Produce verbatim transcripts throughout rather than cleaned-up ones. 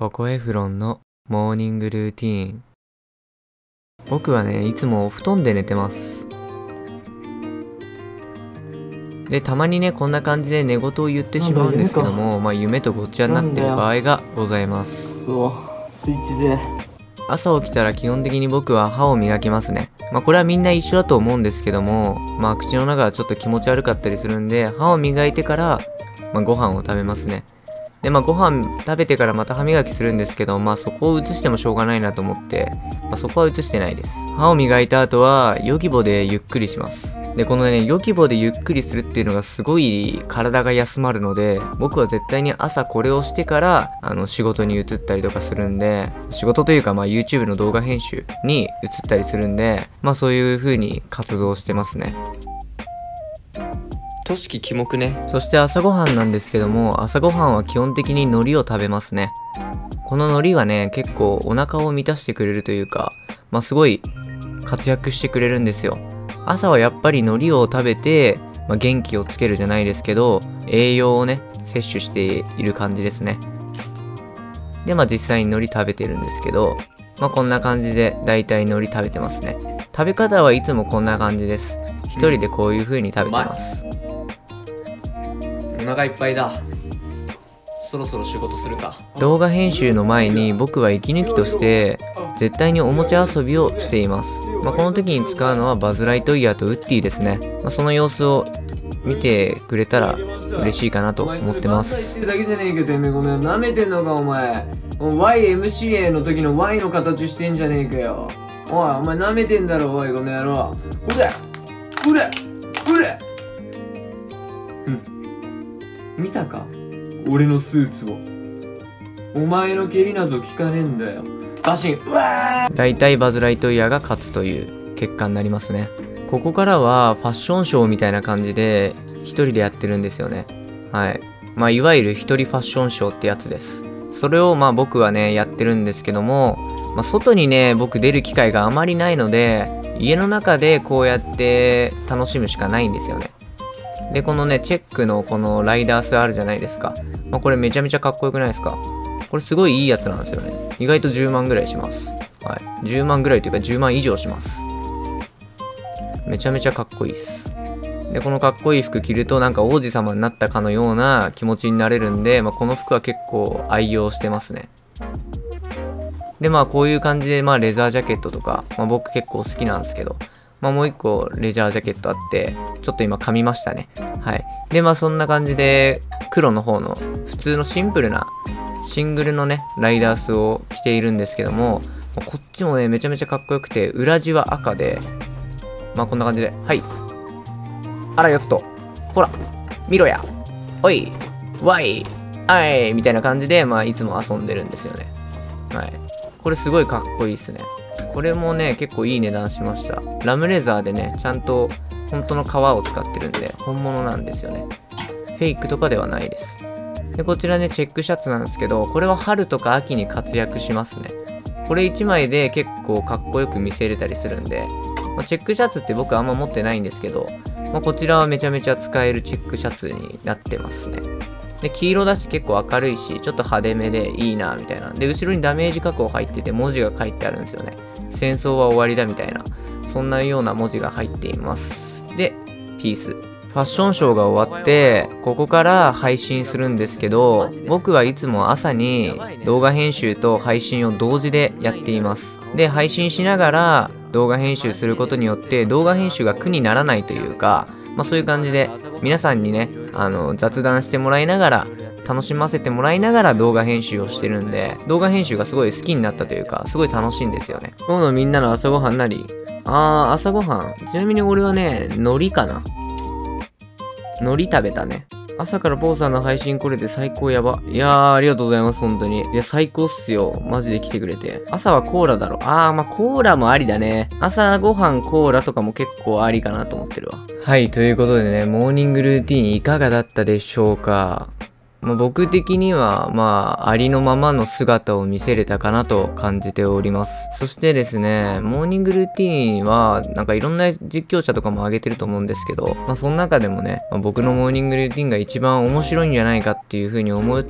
ポコエフロンのモーニングルーティーン。僕はね、いつもお布団で寝てます。で、たまにね、こんな感じで寝言を言ってしまうんですけども、まあ夢とごっちゃになってる場合がございます。朝起きたら基本的に僕は歯を磨きますね。まあこれはみんな一緒だと思うんですけども、まあ口の中がちょっと気持ち悪かったりするんで、歯を磨いてから、まあ、ご飯を食べますね。で、まあご飯食べてからまた歯磨きするんですけど、まあそこを移してもしょうがないなと思って、まあ、そこは移してないです。歯を磨いた後は、ヨギボでゆっくりします。で、このね、ヨギボでゆっくりするっていうのがすごい体が休まるので、僕は絶対に朝これをしてから、あの、仕事に移ったりとかするんで、仕事というかまあ YouTube の動画編集に移ったりするんで、まあそういう風に活動してますね。としきキモくね。そして朝ごはんなんですけども、朝ごはんは基本的に海苔を食べますね。この海苔がね、結構お腹を満たしてくれるというか、まあすごい活躍してくれるんですよ。朝はやっぱり海苔を食べて、まあ、元気をつけるじゃないですけど、栄養をね、摂取している感じですね。で、まあ実際に海苔食べてるんですけど、まあこんな感じでだいたい海苔食べてますね。食べ方はいつもこんな感じです。一人でこういう風に食べてます。 お腹いっぱいだ。そろそろ仕事するか。 動画編集の前に僕は息抜きとして絶対におもちゃ遊びをしています。まあ、この時に使うのはバズ・ライトイヤーとウッディですね。まあ、その様子を見てくれたら嬉しいかなと思ってます。 言ってるだけじゃねえけど、てめえこの舐めてんのかお前。ワイエムシーエー の時の ワイ の形してんじゃねえかよ。おい、お前舐めてんだろ、おい、この野郎。うれうれうれうん。見たか俺のスーツを。お前の蹴りなぞ聞かねえんだよ。バシン。うわー。 だいたいバズ・ライトイヤーが勝つという結果になりますね。ここからはファッションショーみたいな感じで一人でやってるんですよね。はい。まあいわゆる一人ファッションショーってやつです。それをまあ僕はねやってるんですけども、まあ、外にね僕出る機会があまりないので、家の中でこうやって楽しむしかないんですよね。で、このね、チェックのこのライダースあるじゃないですか。まあ、これめちゃめちゃかっこよくないですか？これすごいいいやつなんですよね。意外とじゅうまんぐらいします。はい。じゅうまんぐらいというかじゅうまん以上します。めちゃめちゃかっこいいっす。で、このかっこいい服着るとなんか王子様になったかのような気持ちになれるんで、まあ、この服は結構愛用してますね。で、まあこういう感じで、まあレザージャケットとか、まあ僕結構好きなんですけど、まあもう一個レジャージャケットあって、ちょっと今噛みましたね。はい。で、まあそんな感じで、黒の方の普通のシンプルなシングルのね、ライダースを着ているんですけども、こっちもね、めちゃめちゃかっこよくて、裏地は赤で、まあこんな感じで、はい。あらよっと、ほら、見ろや、おい、わい、あい、みたいな感じで、まあいつも遊んでるんですよね。はい。これすごいかっこいいっすね。これもね、結構いい値段しました。ラムレザーでね、ちゃんと本当の革を使ってるんで、本物なんですよね。フェイクとかではないです。で、こちらね、チェックシャツなんですけど、これは春とか秋に活躍しますね。これいちまいで結構かっこよく見せれたりするんで、まあ、チェックシャツって僕あんま持ってないんですけど、まあ、こちらはめちゃめちゃ使えるチェックシャツになってますね。で、黄色だし結構明るいし、ちょっと派手めでいいな、みたいな。で、後ろにダメージ加工入ってて文字が書いてあるんですよね。戦争は終わりだみたいな。そんなような文字が入っています。で、ピース。ファッションショーが終わって、ここから配信するんですけど、僕はいつも朝に動画編集と配信を同時でやっています。で、配信しながら動画編集することによって動画編集が苦にならないというか、まあそういう感じで皆さんにね、あの雑談してもらいながら楽しませてもらいながら動画編集をしてるんで、動画編集がすごい好きになったというか、すごい楽しいんですよね。今日のみんなの朝ごはんなり、あー、朝ごはん。ちなみに俺はね、海苔かな。海苔食べたね。朝からポーさんの配信これで最高やば。いやー、ありがとうございます、本当に。いや、最高っすよ。マジで来てくれて。朝はコーラだろ。あー、まあ、コーラもありだね。朝ごはんコーラとかも結構ありかなと思ってるわ。はい、ということでね、モーニングルーティーンいかがだったでしょうか。 まあ、僕的には、まあ、ありのままの姿を見せれたかなと感じております。そしてですね、モーニングルーティーンは、なんかいろんな実況者とかも上げてると思うんですけど、まあ、その中でもね、まあ、僕のモーニングルーティーンが一番面白いんじゃないかっていう風に思って、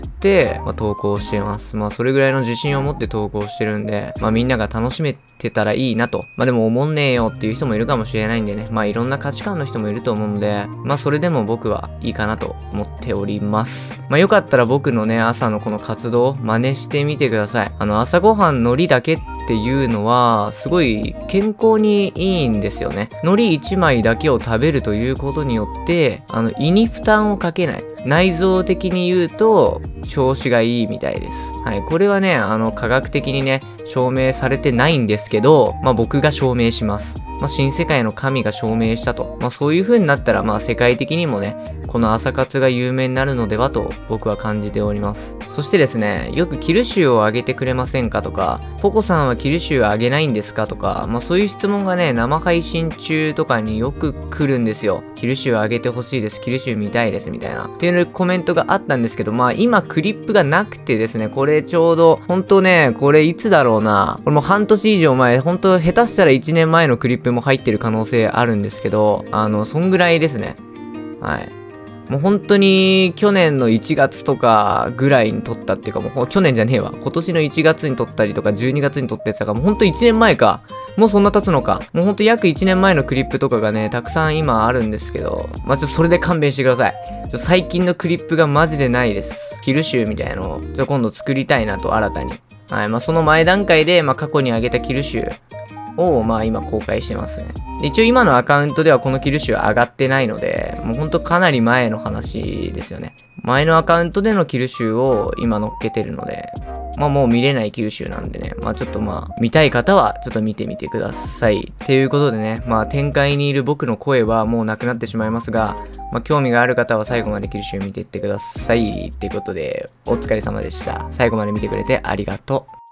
まあ、投稿しています。まあ、それぐらいの自信を持って投稿してるんで、まあ、みんなが楽しめてたらいいなと。まあ、でも思んねえよっていう人もいるかもしれないんでね、まあ、いろんな価値観の人もいると思うので、まあ、それでも僕はいいかなと思っております。まあ、よかったら僕のね、朝のこの活動、真似してみてください。あの、朝ごはん海苔だけっていうのは、すごい健康にいいんですよね。海苔いちまいだけを食べるということによって、あの、胃に負担をかけない。内臓的に言うと、調子がいいみたいです。はい。これはね、あの、科学的にね、証明されてないんですけど、まあ僕が証明します。まあ新世界の神が証明したと。まあそういう風になったら、まあ世界的にもね、この朝活が有名になるのではと僕は感じております。そしてですね、よくキルシューをあげてくれませんかとか、ポコさんはキルシューあげないんですかとか、まあそういう質問がね、生配信中とかによく来るんですよ。キルシューあげてほしいです。キルシュー見たいです。みたいな。っていうコメントがあったんですけど、まあ今クリップがなくてですね、これちょうど、ほんとね、これいつだろうな。これもう半年以上前、ほんと下手したらいちねんまえのクリップも入ってる可能性あるんですけど、あの、そんぐらいですね。はい。もう本当に去年のいちがつとかぐらいに撮ったっていうか、もう去年じゃねえわ。今年のいちがつに撮ったりとかじゅうにがつに撮ったやつだから、もうほんといちねんまえか。もうそんな経つのか。もうほんと約いちねんまえのクリップとかがね、たくさん今あるんですけど、まあ、ちょっとそれで勘弁してください。ちょ最近のクリップがマジでないです。キル集みたいのを、ちょ今度作りたいなと、新たに。はい、まあその前段階で、まあ過去に上げたキル集を、まあ今公開してますね。一応今のアカウントではこのキル集上がってないので、もうほんとかなり前の話ですよね。前のアカウントでのキル集を今載っけてるので、まあもう見れないキル集なんでね、まあちょっとまあ見たい方はちょっと見てみてください。っていうことでね、まあ展開にいる僕の声はもうなくなってしまいますが、まあ興味がある方は最後までキル集見ていってください。っていうことで、お疲れ様でした。最後まで見てくれてありがとう。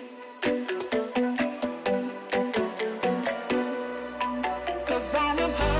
Cause I'm a